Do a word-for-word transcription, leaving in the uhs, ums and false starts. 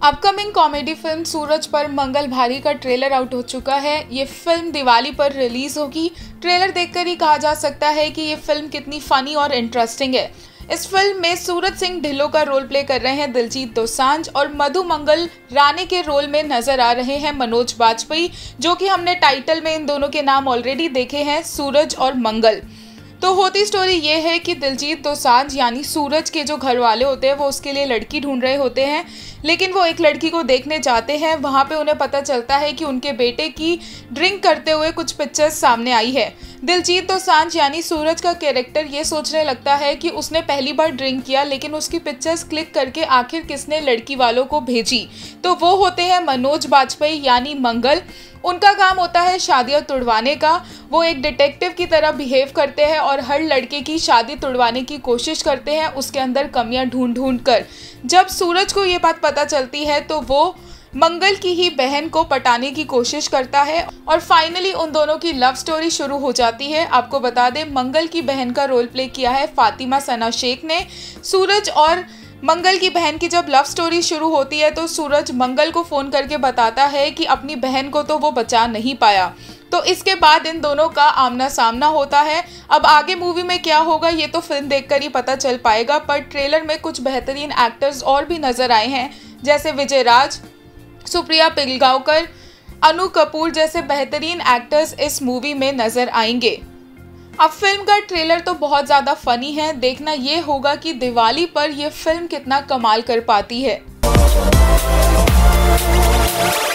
Upcoming comedy film सूरज पर मंगल भारी का ट्रेलर आउट हो चुका है। ये फिल्म दिवाली पर रिलीज होगी। ट्रेलर देखकर ही कहा जा सकता है कि ये फिल्म कितनी फनी और इंटरेस्टिंग है। इस फिल्म में सूरज सिंह ढिल्लों का रोल प्ले कर रहे हैं दिलजीत दोसांझ और मधु मंगल रानी के रोल में नजर आ रहे हैं मनोज बाजपेयी, जो कि हमने टाइटल में इन दोनों के नाम ऑलरेडी देखे हैं, सूरज और मंगल। तो होती स्टोरी ये है कि दिलजीत दोसांझ यानी सूरज के जो घर वाले होते हैं वो उसके लिए लड़की ढूंढ रहे होते हैं, लेकिन वो एक लड़की को देखने जाते हैं। वहाँ पे उन्हें पता चलता है कि उनके बेटे की ड्रिंक करते हुए कुछ पिक्चर्स सामने आई है। दिलजीत दोसांझ यानी सूरज का कैरेक्टर ये सोचने लगता है कि उसने पहली बार ड्रिंक किया, लेकिन उसकी पिक्चर्स क्लिक करके आखिर किसने लड़की वालों को भेजी, तो वो होते हैं मनोज बाजपेयी यानी मंगल। उनका काम होता है शादियां तुड़वाने का। वो एक डिटेक्टिव की तरह बिहेव करते हैं और हर लड़के की शादी तुड़वाने की कोशिश करते हैं, उसके अंदर कमियां ढूंढ ढूंढ कर। जब सूरज को ये बात पता चलती है तो वो मंगल की ही बहन को पटाने की कोशिश करता है और फाइनली उन दोनों की लव स्टोरी शुरू हो जाती है। आपको बता दें, मंगल की बहन का रोल प्ले किया है फातिमा सना शेख ने। सूरज और मंगल की बहन की जब लव स्टोरी शुरू होती है तो सूरज मंगल को फ़ोन करके बताता है कि अपनी बहन को तो वो बचा नहीं पाया। तो इसके बाद इन दोनों का आमना सामना होता है। अब आगे मूवी में क्या होगा ये तो फिल्म देखकर ही पता चल पाएगा, पर ट्रेलर में कुछ बेहतरीन एक्टर्स और भी नज़र आए हैं, जैसे विजय राज, सुप्रिया पिलगांवकर, अनु कपूर जैसे बेहतरीन एक्टर्स इस मूवी में नज़र आएंगे। अब फिल्म का ट्रेलर तो बहुत ज़्यादा फनी है, देखना ये होगा कि दिवाली पर यह फिल्म कितना कमाल कर पाती है।